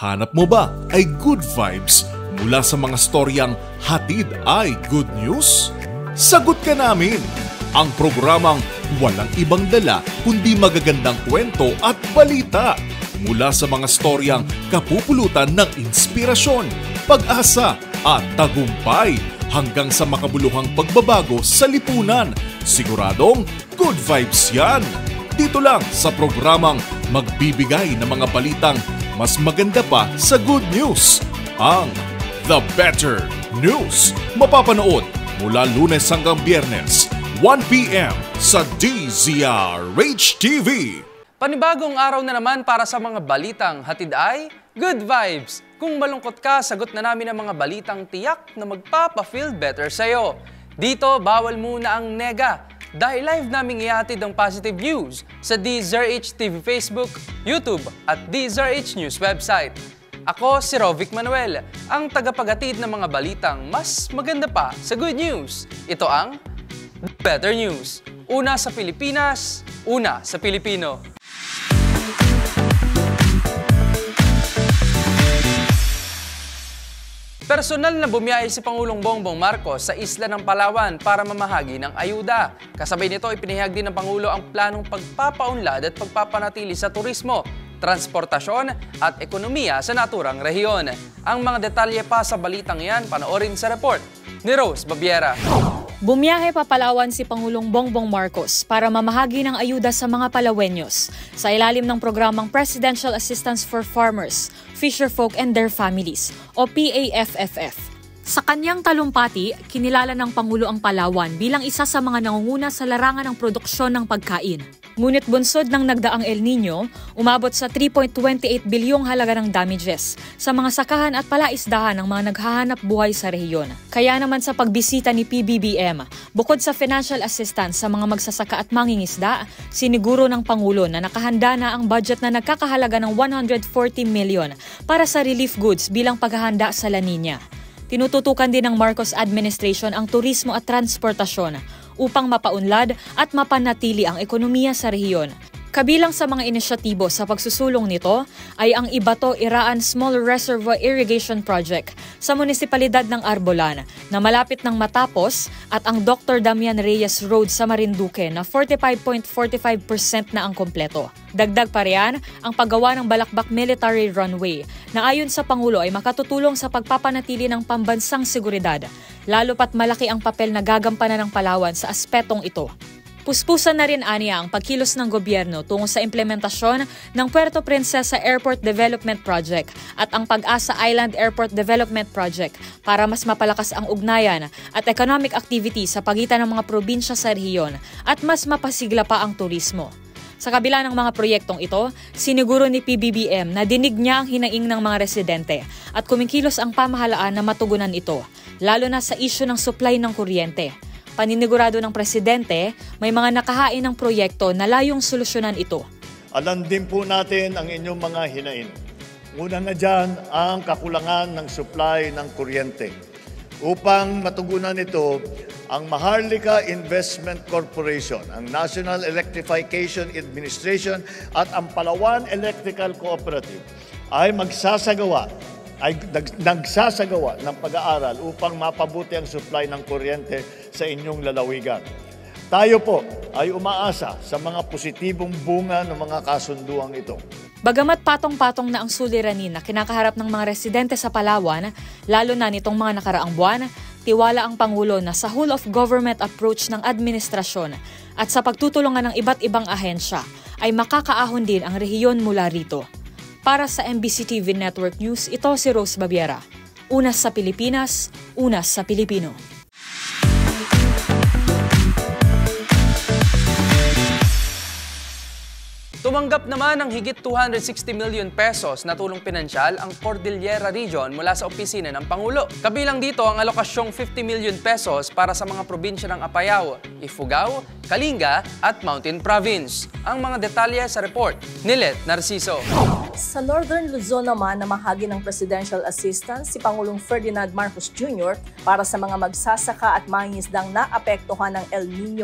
Hanap mo ba ay good vibes mula sa mga storyang hatid ay good news? Sagot ka namin! Ang programang walang ibang dala kundi magagandang kwento at balita mula sa mga storyang kapupulutan ng inspirasyon, pag-asa at tagumpay hanggang sa makabuluhang pagbabago sa lipunan. Siguradong good vibes yan! Dito lang sa programang magbibigay ng mga balitang mas maganda pa sa good news. Ang The Better News. Mapapanood mula Lunes hanggang Biyernes, 1 p.m. sa DZRH TV. Panibagong araw na naman para sa mga balitang hatid ay good vibes. Kung malungkot ka, sagot na namin ang mga balitang tiyak na magpapa-feel better sa'yo. Dito, bawal muna ang nega. Dahil live naming ihatid ang positive news sa DZRH TV Facebook, YouTube at DZRH News website. Ako si Rovic Manuel, ang tagapaghatid ng mga balitang mas maganda pa sa good news. Ito ang Better News. Una sa Pilipinas, una sa Pilipino. Personal na bumiyahe si Pangulong Bongbong Marcos sa isla ng Palawan para mamahagi ng ayuda. Kasabay nito, ipinahayag din ng Pangulo ang planong pagpapaunlad at pagpapanatili sa turismo, transportasyon at ekonomiya sa naturang rehiyon. Ang mga detalye pa sa balitang yan, panoorin sa report ni Rose Babiera. Bumiyahe pa Palawan si Pangulong Bongbong Marcos para mamahagi ng ayuda sa mga Palawenyos sa ilalim ng programang Presidential Assistance for Farmers, Fisherfolk and Their Families o PAFFF. Sa kanyang talumpati, kinilala ng Pangulo ang Palawan bilang isa sa mga nangunguna sa larangan ng produksyon ng pagkain. Ngunit bunsod ng nagdaang El Nino, umabot sa 3.28 bilyong halaga ng damages sa mga sakahan at palaisdahan ng mga naghahanap buhay sa rehiyon. Kaya naman sa pagbisita ni PBBM, bukod sa financial assistance sa mga magsasaka at mangingisda, siniguro ng Pangulo na nakahanda na ang budget na nagkakahalaga ng 140 million para sa relief goods bilang paghahanda sa La Nina. Tinututukan din ng Marcos administration ang turismo at transportasyon upang mapaunlad at mapanatili ang ekonomiya sa rehiyon. Kabilang sa mga inisyatibo sa pagsusulong nito ay ang Ibato Iraan Small Reservoir Irrigation Project sa munisipalidad ng Arbolan na malapit nang matapos at ang Dr. Damian Reyes Road sa Marinduque na 45.45% na ang kompleto. Dagdag pa riyan ang paggawa ng Balakbak Military Runway na ayon sa Pangulo ay makatutulong sa pagpapanatili ng pambansang seguridad, lalo pat malaki ang papel na gagampanan ng Palawan sa aspetong ito. Puspusan na rin aniya ang pagkilos ng gobyerno tungo sa implementasyon ng Puerto Princesa Airport Development Project at ang Pag-asa Island Airport Development Project para mas mapalakas ang ugnayan at economic activity sa pagitan ng mga probinsya sa rehiyon at mas mapasigla pa ang turismo. Sa kabila ng mga proyektong ito, siniguro ni PBBM na dinig niya ang hinaing ng mga residente at kumikilos ang pamahalaan na matugunan ito, lalo na sa isyu ng supply ng kuryente. Paninigurado ng Presidente, may mga nakahain ng proyekto na layong solusyonan ito. Alam din po natin ang inyong mga hinain. Una na dyan ang kakulangan ng supply ng kuryente. Upang matugunan ito, ang Maharlika Investment Corporation, ang National Electrification Administration at ang Palawan Electrical Cooperative ay nagsasagawa ng pag-aaral upang mapabuti ang supply ng kuryente sa inyong lalawigan. Tayo po ay umaasa sa mga positibong bunga ng mga kasunduang ito. Bagamat patong-patong na ang suliranin na kinakaharap ng mga residente sa Palawan, lalo na nitong mga nakaraang buwan, tiwala ang Pangulo na sa whole of government approach ng administrasyon at sa pagtutulungan ng iba't ibang ahensya ay makakaahon din ang rehiyon mula rito. Para sa MBC TV Network News, ito si Rose Babiera. Unas sa Pilipinas, unas sa Pilipino. Tumanggap naman ng higit 260 million pesos na tulong pinansyal ang Cordillera Region mula sa opisina ng Pangulo. Kabilang dito ang alokasyong 50 million pesos para sa mga probinsya ng Apayao, Ifugao, Kalinga at Mountain Province. Ang mga detalye sa report ni Let Narciso. Sa Northern Luzon naman, namahagi ng Presidential Assistance si Pangulong Ferdinand Marcos Jr. para sa mga magsasaka at mangingisdang naapektuhan ng El Nino.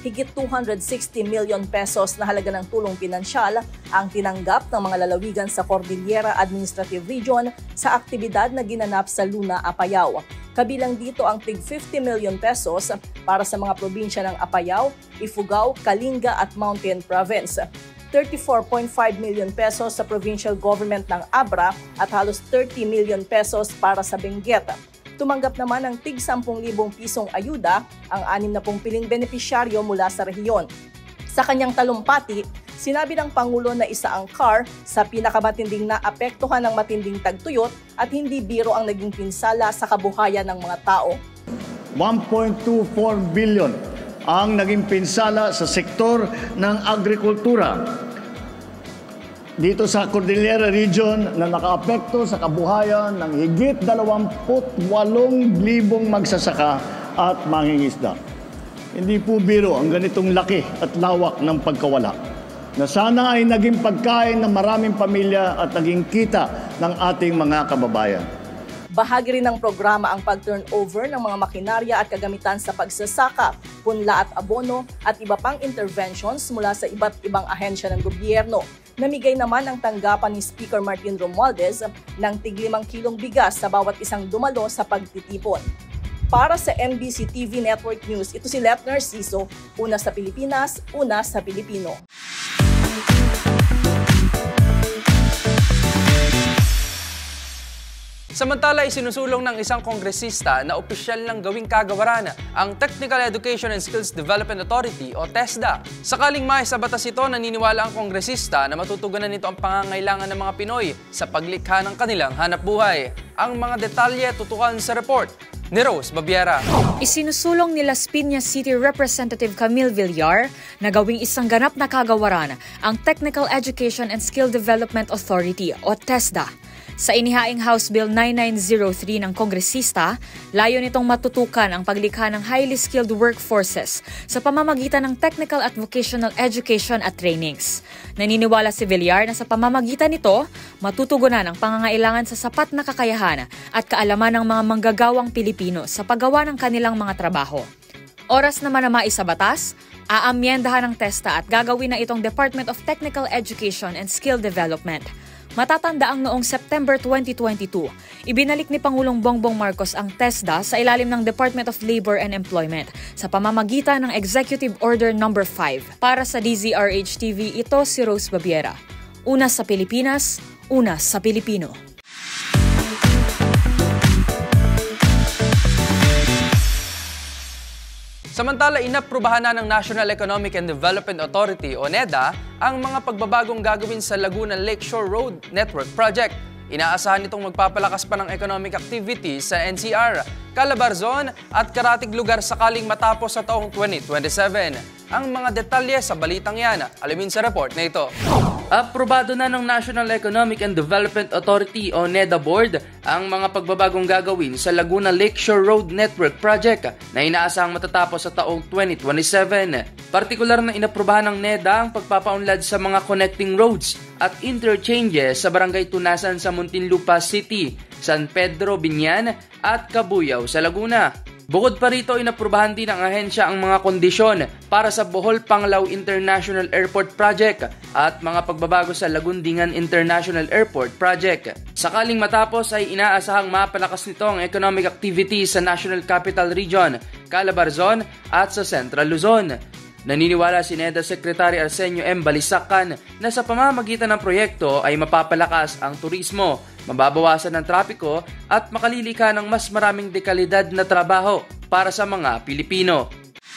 higit 260 million pesos na halaga ng tulong pinansyal ang tinanggap ng mga lalawigan sa Cordillera Administrative Region sa aktibidad na ginanap sa Luna, Apayao. Kabilang dito ang tig 50 million pesos para sa mga probinsya ng Apayao, Ifugao, Kalinga at Mountain Province. 34.5 million pesos sa provincial government ng Abra at halos 30 million pesos para sa Benguet. Tumanggap naman ng tig 10,000 pisong ayuda ang 60 piling benepisyaryo mula sa rehiyon. Sa kanyang talumpati, sinabi ng Pangulo na isa ang CAR sa pinakamatinding naapektuhan ng matinding tagtuyot at hindi biro ang naging pinsala sa kabuhayan ng mga tao. 1.24 billion ang naging pinsala sa sektor ng agrikultura dito sa Cordillera Region na nakaapekto sa kabuhayan ng higit 28,000 magsasaka at mangingisda. Hindi po biro ang ganitong laki at lawak ng pagkawala na sana ay naging pagkain ng maraming pamilya at naging kita ng ating mga kababayan. Bahagi rin ng programa ang pag-turnover ng mga makinarya at kagamitan sa pagsasaka, punla at abono at iba pang interventions mula sa iba't ibang ahensya ng gobyerno. Namigay naman ang tanggapan ni Speaker Martin Romualdez ng tig 5 kilong bigas sa bawat isang dumalo sa pagtitipon. Para sa MBC TV Network News, ito si Lep Narciso, una sa Pilipinas, una sa Pilipino. Samantala, isinusulong ng isang kongresista na opisyal ng gawing kagawaran ang Technical Education and Skills Development Authority o TESDA. Sakaling maisa batas ito, naniniwala ang kongresista na matutugunan nito ang pangangailangan ng mga Pinoy sa paglikha ng kanilang hanapbuhay. Ang mga detalye tutukan sa report ni Rose Babiera. Isinusulong ni Las Piñas City Representative Camille Villar na gawing isang ganap na kagawaran ang Technical Education and Skill Development Authority o TESDA. Sa inihaing House Bill 9903 ng kongresista, layo nitong matutukan ang paglikha ng highly skilled workforces sa pamamagitan ng technical at vocational education at trainings. Naniniwala si Villar na sa pamamagitan nito, matutugunan ang pangangailangan sa sapat na kakayahan at kaalaman ng mga manggagawang Pilipino sa paggawa ng kanilang mga trabaho. Oras naman na maisabatas, aamyendahan ng TESDA at gagawin na itong Department of Technical Education and Skill Development. Matatandaang noong September 2022, ibinalik ni Pangulong Bongbong Marcos ang TESDA sa ilalim ng Department of Labor and Employment sa pamamagitan ng Executive Order No. 5. Para sa DZRH-TV, ito si Rose Babiera. Una sa Pilipinas, una sa Pilipino. Samantala, inaprubahan na ng National Economic and Development Authority o NEDA ang mga pagbabagong gagawin sa Laguna Lakeshore Road Network Project. Inaasahan nitong magpapalakas pa ng economic activity sa NCR, Calabarzon at karatig lugar sakaling matapos sa taong 2027. Ang mga detalye sa balitang yan, alamin sa report na ito. Aprobado na ng National Economic and Development Authority o NEDA Board ang mga pagbabagong gagawin sa Laguna Lakeshore Road Network Project na inaasahang matatapos sa taong 2027. Partikular na inaprubahan ng NEDA ang pagpapaunlad sa mga connecting roads at interchanges sa Barangay Tunasan sa Muntinlupa City, San Pedro, Binyan at Cabuyao sa Laguna. Bukod pa rito, inaprubahan din ng ahensya ang mga kondisyon para sa Bohol Panglao International Airport Project at mga pagbabago sa Lagundingan International Airport Project. Sakaling matapos ay inaasahang mapalakas nito ang economic activity sa National Capital Region, Calabarzon at sa Central Luzon. Naniniwala si NEDA Secretary Arsenio M. Balisacan na sa pamamagitan ng proyekto ay mapapalakas ang turismo, mababawasan ng trapiko at makalilika ng mas maraming dekalidad na trabaho para sa mga Pilipino.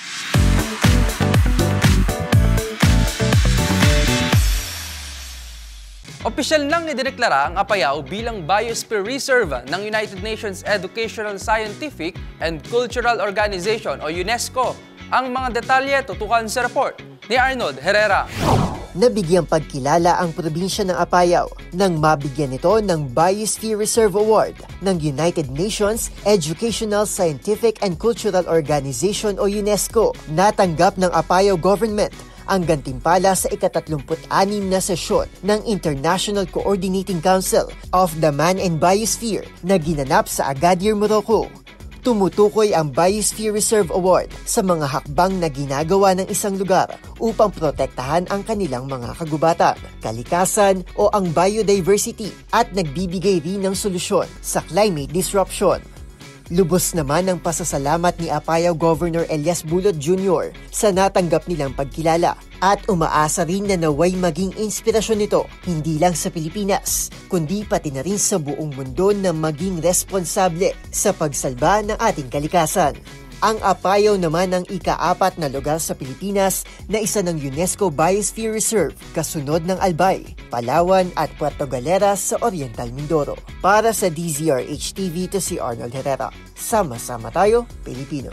Opisyal nang idineklara ang Apayao bilang Biosphere Reserve ng United Nations Educational, Scientific and Cultural Organization o UNESCO. Ang mga detalye tutukan sa report ni Arnold Herrera. Nabigyang pagkilala ang probinsya ng Apayao nang mabigyan ito ng Biosphere Reserve Award ng United Nations Educational, Scientific and Cultural Organization o UNESCO. Natanggap ng Apayao Government ang gantimpala sa ika-36 na sesyon ng International Coordinating Council of the Man and Biosphere na ginanap sa Agadir, Morocco. Tumutukoy ang Biosphere Reserve Award sa mga hakbang na ginagawa ng isang lugar upang protektahan ang kanilang mga kagubatan, kalikasan o ang biodiversity at nagbibigay rin ng solusyon sa climate disruption. Lubos naman ang pasasalamat ni Apayao Governor Elias Bulod Jr. sa natanggap nilang pagkilala at umaasa rin na naway maging inspirasyon nito hindi lang sa Pilipinas kundi pati na rin sa buong mundo na maging responsable sa pagsalba ng ating kalikasan. Ang Apayao naman ang ika-4 na lugar sa Pilipinas na isa ng UNESCO Biosphere Reserve, kasunod ng Albay, Palawan at Puerto Galera sa Oriental Mindoro. Para sa DZRH-TV, to si Arnold Herrera. Sama-sama tayo, Pilipino.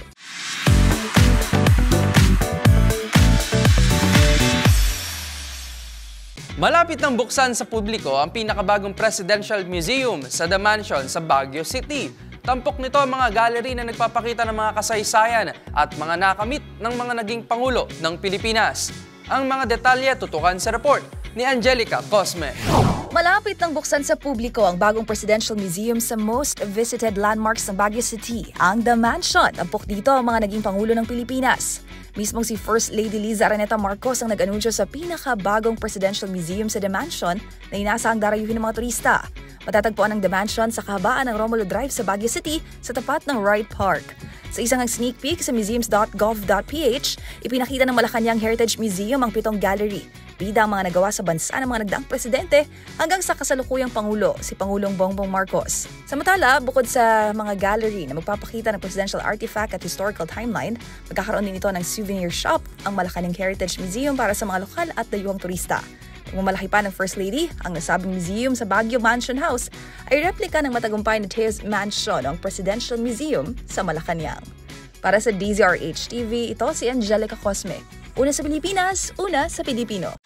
Malapit nang buksan sa publiko ang pinakabagong Presidential Museum sa The Mansion sa Baguio City. Tampok nito ang mga gallery na nagpapakita ng mga kasaysayan at mga nakamit ng mga naging Pangulo ng Pilipinas. Ang mga detalye tutukan sa report ni Angelica Cosme. Malapit nang buksan sa publiko ang bagong Presidential Museum sa most visited landmarks ng Baguio City, ang The Mansion. Tampok dito ang mga naging Pangulo ng Pilipinas. Mismong si First Lady Liza Araneta Marcos ang nag-anunsyo sa pinakabagong Presidential Museum sa The Mansion na inaasahang darayuhin ng mga turista. Matatagpuan ang The Mansion sa kahabaan ng Romulo Drive sa Baguio City sa tapat ng Wright Park. Sa isang sneak peek sa museums.gov.ph, ipinakita ng Malacanang Heritage Museum ang 7 gallery. Bida ang mga nagawa sa bansa ng mga nagdaang presidente hanggang sa kasalukuyang Pangulo, si Pangulong Bongbong Marcos. Samantala, bukod sa mga gallery na magpapakita ng presidential artifact at historical timeline, magkakaroon din ito ng souvenir shop ang Malacanang Heritage Museum para sa mga lokal at dayuhang turista. Pumalaki pa ng First Lady, ang nasabing museum sa Baguio Mansion House ay replika ng matagumpay na Teos Mansion, ang Presidential Museum sa Malacanang. Para sa DZRH-TV, ito si Angelica Cosme. Una sa Pilipinas, una sa Pilipino.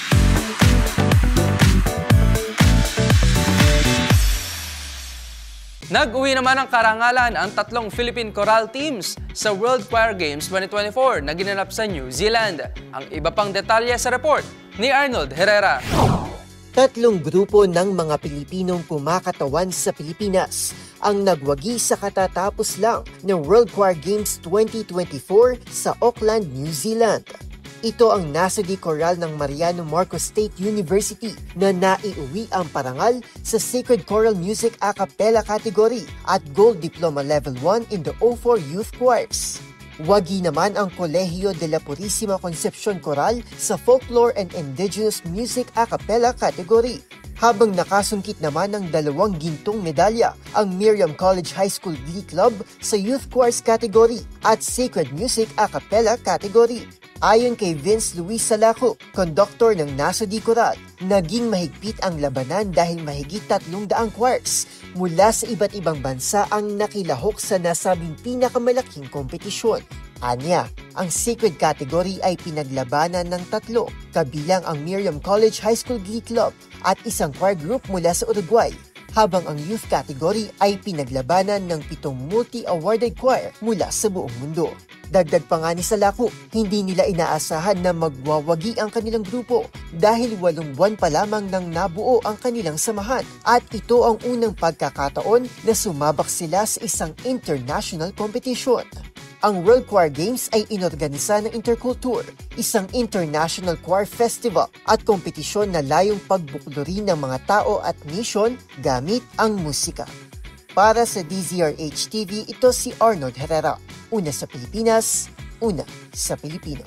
Nag-uwi naman ang karangalan ang 3 Philippine Choral Teams sa World Choir Games 2024 na ginanap sa New Zealand. Ang iba pang detalye sa report ni Arnold Herrera. 3 grupo ng mga Pilipinong kumakatawan sa Pilipinas ang nagwagi sa katatapos lang ng World Choir Games 2024 sa Auckland, New Zealand. Ito ang Nasody Choral ng Mariano Marcos State University na naiuwi ang parangal sa Sacred Choral Music a cappella category at Gold Diploma Level 1 in the O4 Youth Choirs. Wagi naman ang Colegio de la Purísima Concepcion Choral sa Folklore and Indigenous Music a cappella category. Habang nakasungkit naman ng 2 gintong medalya ang Miriam College High School Glee Club sa Youth Choirs category at Sacred Music a cappella category. Ayon kay Vince Luis Salaco, conductor ng Nasody Choral, naging mahigpit ang labanan dahil mahigit 300 choirs mula sa iba't ibang bansa ang nakilahok sa nasabing pinakamalaking kompetisyon. Anya, ang Sacred category ay pinaglabanan ng 3, kabilang ang Miriam College High School Glee Club at isang choir group mula sa Uruguay, habang ang Youth category ay pinaglabanan ng 7 multi-awarded choir mula sa buong mundo. Dagdag pa nga ni Salaco, hindi nila inaasahan na magwawagi ang kanilang grupo dahil 8 buwan pa lamang nang nabuo ang kanilang samahan at ito ang unang pagkakataon na sumabak sila sa isang international competition. Ang World Choir Games ay inorganisa ng Interculture, isang international choir festival at kompetisyon na layong pagbukluri ng mga tao at mission gamit ang musika. Para sa DZRH-TV, ito si Arnold Herrera. Una sa Pilipinas, una sa Pilipino.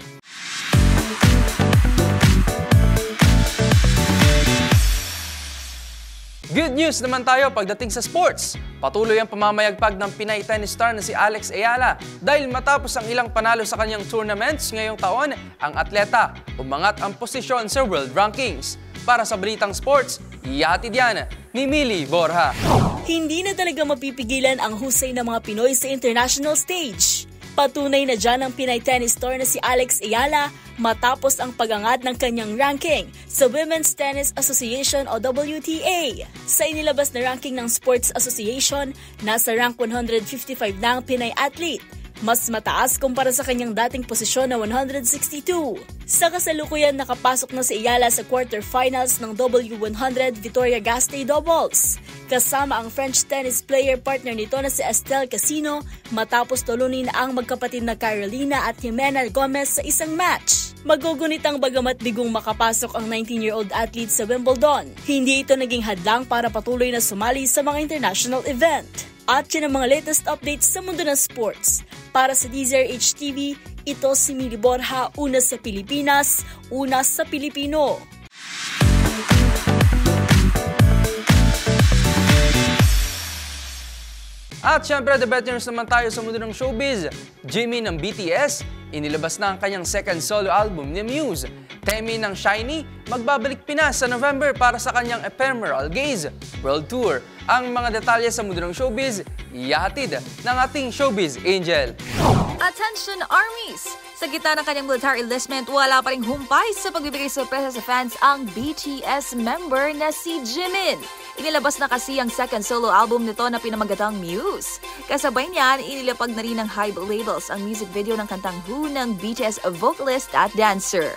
Good news naman tayo pagdating sa sports. Patuloy ang pamamayagpag ng Pinay tennis star na si Alex Ayala dahil matapos ang ilang panalo sa kanyang tournaments ngayong taon, ang atleta umangat ang posisyon sa world rankings. Para sa Balitang Sports, ihatid yan ni Millie Borja. Hindi na talaga mapipigilan ang husay ng mga Pinoy sa international stage. Patunay na dyan ang Pinay tennis star na si Alex Ayala matapos ang pagangat ng kanyang ranking sa Women's Tennis Association o WTA. Sa inilabas na ranking ng Sports Association, nasa rank 155 na ang Pinay athlete. mas mataas kumpara sa kanyang dating posisyon na 162. Sa kasalukuyan, nakapasok na si Ayala sa quarterfinals ng W100 Vitoria Gasteiz Doubles. Kasama ang French tennis player partner nito na si Estelle Casino matapos tulunin ang magkapatid na Carolina at Jimena Gomez sa isang match. Magugunitang bagamat bigong makapasok ang 19-year-old athlete sa Wimbledon, hindi ito naging hadlang para patuloy na sumali sa mga international event. At yan ang mga latest updates sa mundo ng sports. Para sa DZRH TV, ito si Mili Borja, una sa Pilipinas, una sa Pilipino. At syempre, the better news naman tayo sa mundo ng showbiz. Jimin ng BTS, inilabas na ang kanyang second solo album ni Muse. Temi ng SHINee, magbabalik Pinas sa November para sa kanyang Ephemeral Gaze World Tour. Ang mga detalye sa mundo ng showbiz, ihahatid ng ating showbiz angel. Attention armies! Sa gitna ng kanyang military enlistment, wala pa ring humpay sa pagbibigay sorpresa sa fans ang BTS member na si Jimin. Inilabas na kasi ang second solo album nito na pinamagatang Muse. Kasabay niyan, inilapag na rin ng Hybe labels ang music video ng kantang Who ng BTS vocalist at dancer.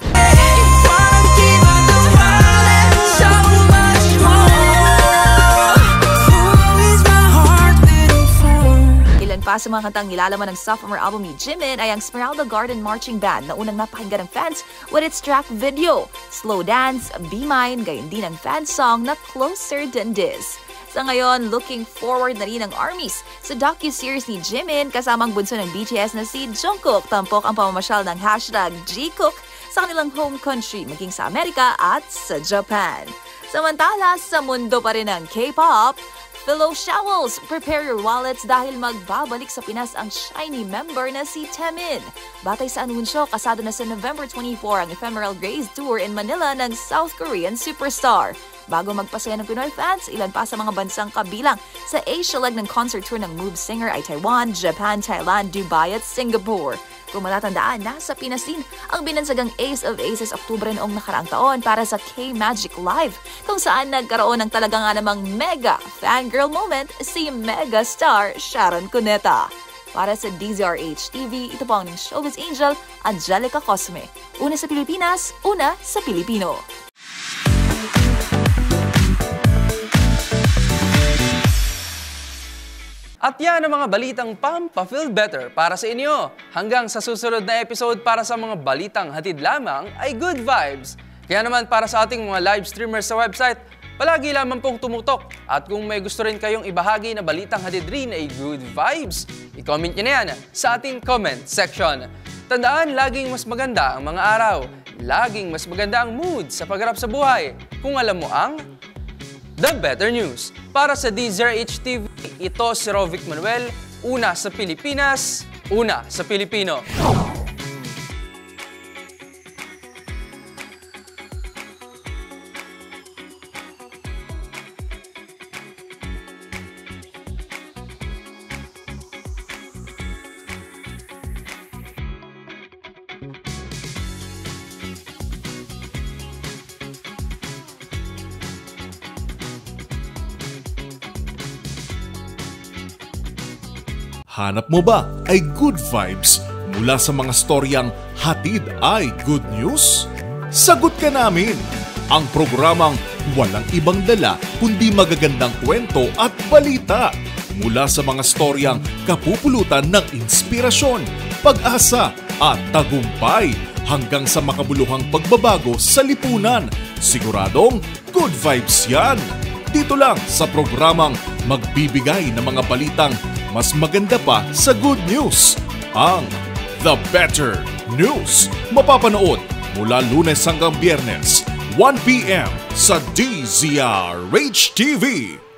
Ilan pa sa mga kantang nilalaman ng sophomore album ni Jimin ay ang Esmeralda Garden Marching Band na unang napakinggan ng fans with its track video, Slow Dance, Be Mine, gayon din ang fan song na Closer Than This. Sa ngayon, looking forward na rin ang armies sa docu-series ni Jimin kasamang bunso ng BTS na si Jungkook. Tampok ang pamamasyal ng #Jkook sa kanilang home country, maging sa Amerika at sa Japan. Samantala, sa mundo pa rin ng K-pop, fellow Showels, prepare your wallets dahil magbabalik sa Pinas ang SHINee member na si Taemin. Batay sa anunsyo, kasado na sa November 24 ang Ephemeral Gaze Tour in Manila ng South Korean superstar. Bago magpasaya ng Pinoy fans, ilan pa sa mga bansang kabilang sa Asia leg ng concert tour ng Move singer ay Taiwan, Japan, Thailand, Dubai at Singapore. Kung matatandaan, nasa Pinas din ang binansagang Ace of Aces Oktubre noong nakaraang taon para sa K-Magic Live, kung saan nagkaroon ng talaga nga namang mega fangirl moment si megastar Sharon Cuneta. Para sa DZRH TV, ito po ang showbiz angel, Angelica Cosme. Una sa Pilipinas, una sa Pilipino. At yan ang mga balitang pampa-feel better para sa inyo. Hanggang sa susunod na episode para sa mga balitang hatid lamang ay good vibes. Kaya naman para sa ating mga live streamers sa website, palagi lamang pong tumutok. At kung may gusto rin kayong ibahagi na balitang hatid rin ay good vibes, i-comment nyo na yan sa ating comment section. Tandaan, laging mas maganda ang mga araw. Laging mas maganda ang mood sa pagharap sa buhay. Kung alam mo ang The Better News. Para sa DZRH TV, ito si Rovic Manuel, una sa Pilipinas, una sa Pilipino. Hanap mo ba ay good vibes mula sa mga storyang hatid ay good news? Sagot ka namin! Ang programang walang ibang dala kundi magagandang kwento at balita mula sa mga storyang kapupulutan ng inspirasyon, pag-asa at tagumpay hanggang sa makabuluhang pagbabago sa lipunan. Siguradong good vibes yan! Dito lang sa programang magbibigay ng mga balitang mas maganda pa sa good news, ang The Better News. Mapapanood mula Lunes hanggang Biyernes, 1 p.m. sa DZRH TV.